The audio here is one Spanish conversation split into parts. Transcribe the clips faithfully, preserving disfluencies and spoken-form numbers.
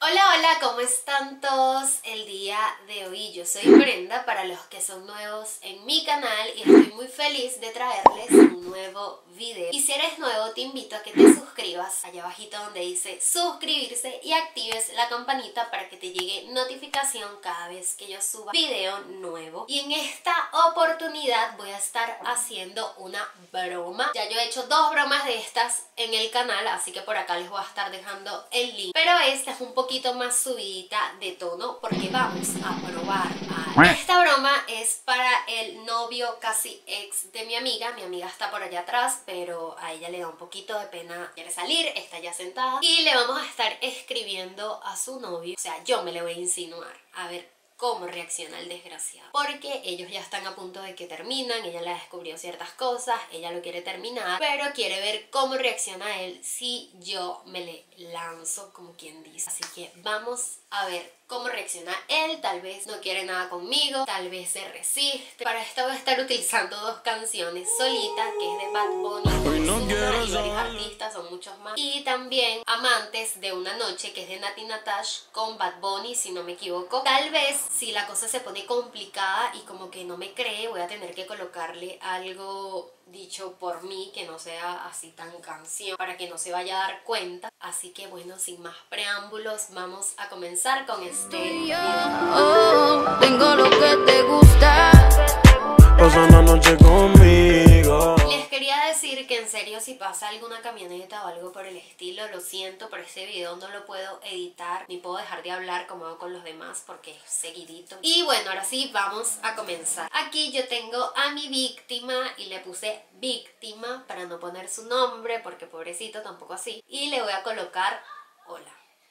Hola, hola, ¿cómo están todos el día de hoy? Yo soy Brenda, para los que son nuevos en mi canal, y estoy muy feliz de traerles un nuevo video. Y si eres nuevo, te invito a que te suscribas allá abajito donde dice suscribirse y actives la campanita para que te llegue notificación cada vez que yo suba video nuevo. Y en esta oportunidad voy a estar haciendo una broma. Ya yo he hecho dos bromas de estas en el canal, así que por acá les voy a estar dejando el link. Pero esta es un poquito más subidita de tono porque vamos a probar a... Esta broma es para el novio casi ex de mi amiga. Mi amiga está por allá atrás, pero a ella le da un poquito de pena, quiere salir, está ya sentada. Y le vamos a estar escribiendo a su novio, o sea, yo me le voy a insinuar, a ver cómo reacciona el desgraciado, porque ellos ya están a punto de que terminan. Ella le descubrió ciertas cosas, ella lo quiere terminar, pero quiere ver cómo reacciona él si yo me le lanzo, como quien dice. Así que vamos a ver cómo reacciona él. Tal vez no quiere nada conmigo, tal vez se resiste. Para esto voy a estar utilizando dos canciones solitas, que es de Bad Bunny, no y varios artistas, son muchos más, y también Amantes de una noche, que es de Nati Natasha con Bad Bunny, si no me equivoco. Tal vez si la cosa se pone complicada y como que no me cree, voy a tener que colocarle algo dicho por mí que no sea así tan canción, para que no se vaya a dar cuenta. Así que bueno, sin más preámbulos, vamos a comenzar con este video. Oh, tengo lo que te gusta. Pasa una noche conmigo. Les quería decir que en serio, si pasa alguna camioneta o algo por el estilo, lo siento, pero este video no lo puedo editar ni puedo dejar de hablar como hago con los demás porque es seguidito. Y bueno, ahora sí, vamos a comenzar. Aquí yo tengo a mi víctima y le puse víctima para no poner su nombre porque pobrecito, tampoco así. Y le voy a colocar hola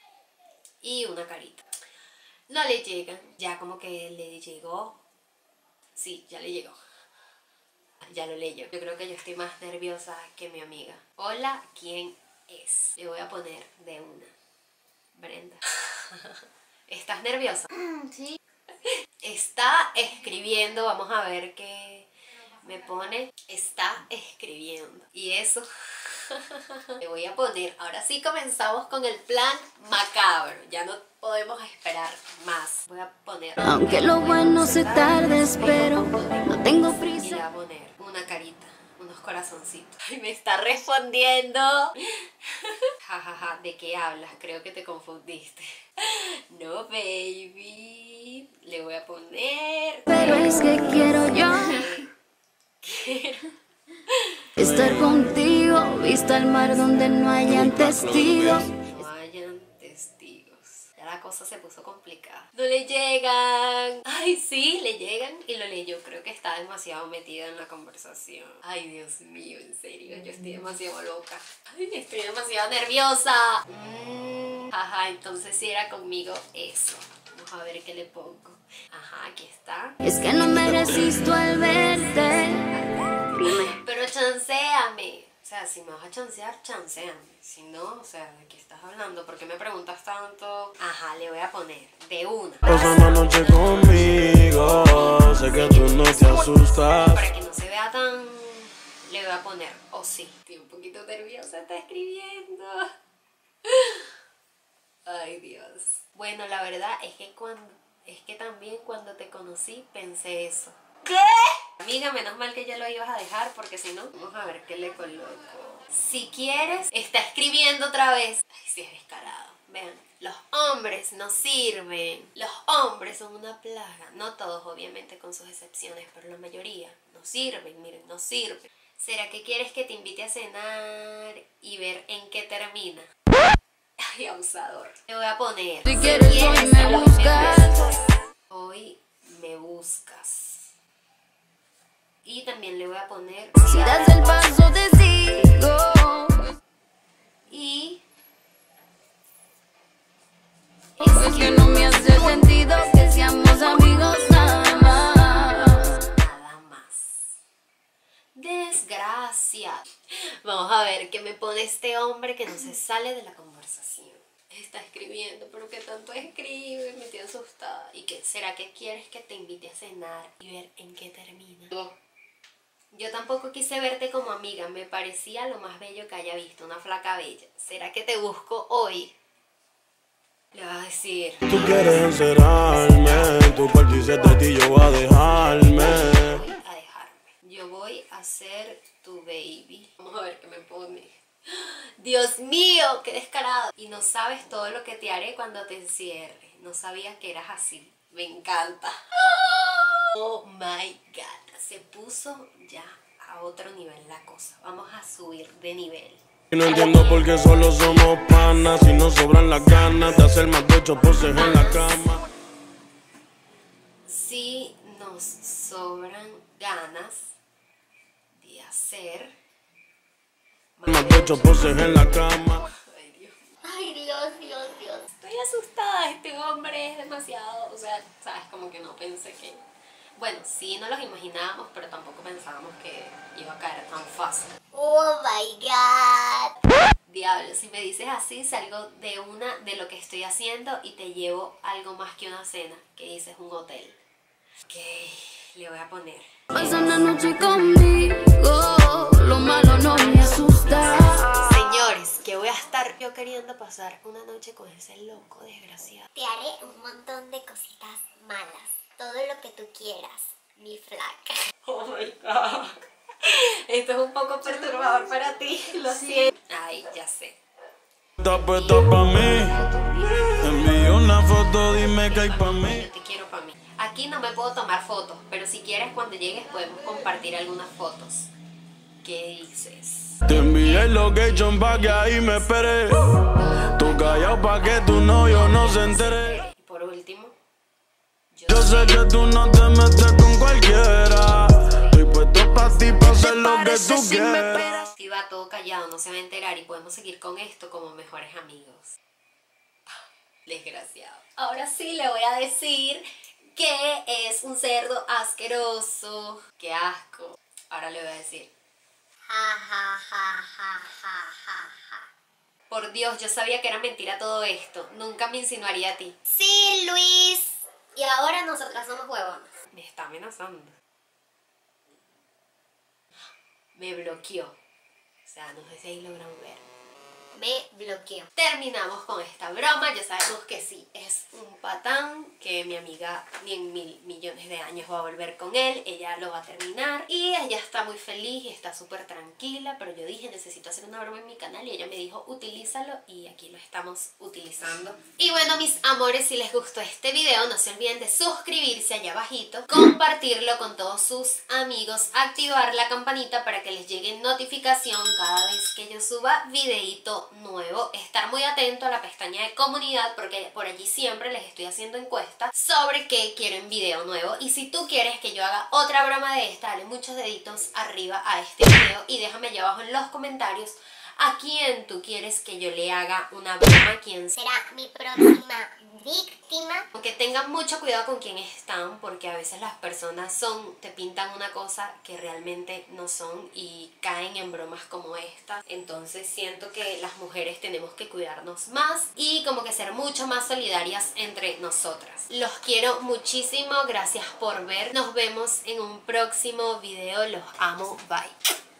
y una carita. No le llegan, ya como que le llegó. Sí, ya le llegó. Ya lo leyó. Yo creo que yo estoy más nerviosa que mi amiga. Hola, ¿quién es? Le voy a poner de una. Brenda. ¿Estás nerviosa? Sí. Está escribiendo. Vamos a ver qué me pone. Está escribiendo. Y eso le voy a poner. Ahora sí comenzamos con el plan macabro. Ya no podemos esperar más. Voy a poner. Aunque lo bueno se tarde, espero. No tengo Y le voy prisa. a poner una carita, unos corazoncitos. Ay, me está respondiendo. Jajaja, ja, ja. ¿De qué hablas? Creo que te confundiste. No, baby. Le voy a poner. Pero es que quiero yo Quiero. estar contigo, vista al mar donde no hayan testigos. No hayan testigos. Ya la cosa se puso complicada. No le llegan. Ay, sí, le llegan y lo leyó. Creo que está demasiado metida en la conversación. Ay, Dios mío, en serio, yo estoy demasiado loca. Ay, estoy demasiado nerviosa. Mm, ajá, entonces si era conmigo eso. Vamos a ver qué le pongo. Ajá, aquí está. Es que no me resisto al verte. Pero chanceame. O sea, si me vas a chancear, chanceame. Si no, o sea, ¿de qué estás hablando? ¿Por qué me preguntas tanto? Ajá, le voy a poner de una. Pasa una noche conmigo. Sé que tú no te asustas. Para que no se vea tan... Le voy a poner, o oh, sí. Estoy un poquito nerviosa, está escribiendo. Ay, Dios. Bueno, la verdad es que cuando... Es que también cuando te conocí pensé eso. ¿Qué? Amiga, menos mal que ya lo ibas a dejar porque si no... Vamos a ver qué le coloco. Si quieres... Está escribiendo otra vez. Ay, sí es descarado. Vean. Los hombres no sirven. Los hombres son una plaga. No todos, obviamente, con sus excepciones, pero la mayoría no sirven. Miren, no sirven. ¿Será que quieres que te invite a cenar y ver en qué termina? Ay, abusador. Le voy a poner. Si quieres, hoy me buscas. Hoy me buscas. Y también le voy a poner. Si das el paso, te sigo. Y Es que no me hace sentido que seamos amigos nada más. nada más. Desgracia. Vamos a ver qué me pone este hombre que no se sale de la conversación. Está escribiendo, pero que tanto escribe, me tiene asustada. ¿Y qué? ¿Será que quieres que te invite a cenar y ver en qué termina? No. Yo tampoco quise verte como amiga, me parecía lo más bello que haya visto, una flaca bella. ¿Será que te busco hoy? Le vas a decir. Tú quieres encerrarme, tu cual dice de ti yo voy a dejarme. Voy a dejarme. Yo voy a ser tu baby. Vamos a ver qué me pone. Dios mío, qué descarado. Y no sabes todo lo que te haré cuando te encierre. No sabía que eras así. Me encanta. Oh my god. Se puso ya a otro nivel la cosa. Vamos a subir de nivel. No entiendo por qué solo somos panas si nos sobran las ganas de hacer más de ocho poses en la cama. Si nos sobran ganas de hacer Más de ocho poses en la cama. Ay Dios. Ay Dios, Dios, Dios. Estoy asustada, este hombre es demasiado, o sea, sabes, como que no pensé que... Bueno, sí nos los imaginábamos, pero tampoco pensábamos que iba a caer tan fácil. Oh my god. Diablo, si me dices así, salgo de una de lo que estoy haciendo y te llevo algo más que una cena, que dices un hotel. Ok, le voy a poner. Pasa una noche conmigo, lo malo no me asusta. Señores, que voy a estar yo queriendo pasar una noche con ese loco desgraciado. Te haré un montón de cositas malas. Todo lo que tú quieras, mi flaca. Oh my god. Esto es un poco perturbador para ti, lo siento. Ay, ya sé. Estás puesta pa' mí. Envío una foto, dime que hay pa' mí. Yo te quiero para mí. Aquí no me puedo tomar fotos, pero si quieres cuando llegues podemos compartir algunas fotos. ¿Qué dices? Te envié el location pa' que ahí me esperes. Tú callado pa' que tu novio no se entere. Y por último, yo, Yo sé que tú no te metes con cualquiera. Estoy puesto pa' ti pa' hacer lo que tú quieras. si va todo callado, no se va a enterar y podemos seguir con esto como mejores amigos. Desgraciado. Ahora sí le voy a decir que es un cerdo asqueroso. ¡Qué asco! Ahora le voy a decir. Ja, ja, ja, ja, ja, ja, ja. Por Dios, yo sabía que era mentira todo esto. Nunca me insinuaría a ti. Sí, Luis. Y ahora nosotras somos huevonas. Me está amenazando. Me bloqueó. O sea, no sé si ahí logran ver. Me bloqueó. Terminamos con esta broma. Ya sabemos que sí, es un patán, que mi amiga ni en mil millones de años va a volver con él. Ella lo va a terminar y ella está muy feliz y está súper tranquila, pero yo dije, necesito hacer una broma en mi canal y ella me dijo, utilízalo, y aquí lo estamos utilizando. Y bueno, mis amores, si les gustó este video, no se olviden de suscribirse allá abajito, compartirlo con todos sus amigos, activar la campanita para que les llegue notificación cada vez que yo suba videíto nuevo, estar muy atento a la pestaña de comunidad porque por allí siempre les estoy haciendo encuestas sobre qué quieren video nuevo. Y si tú quieres que yo haga otra broma de esta, dale muchos deditos arriba a este video y déjame allá abajo en los comentarios a quién tú quieres que yo le haga una broma, quién será. Será mi próxima víctima. Aunque tengan mucho cuidado con quién están, porque a veces las personas son, te pintan una cosa que realmente no son y caen en bromas como esta. Entonces siento que las mujeres tenemos que cuidarnos más y como que ser mucho más solidarias entre nosotras. Los quiero muchísimo, gracias por ver. Nos vemos en un próximo video, los amo, bye.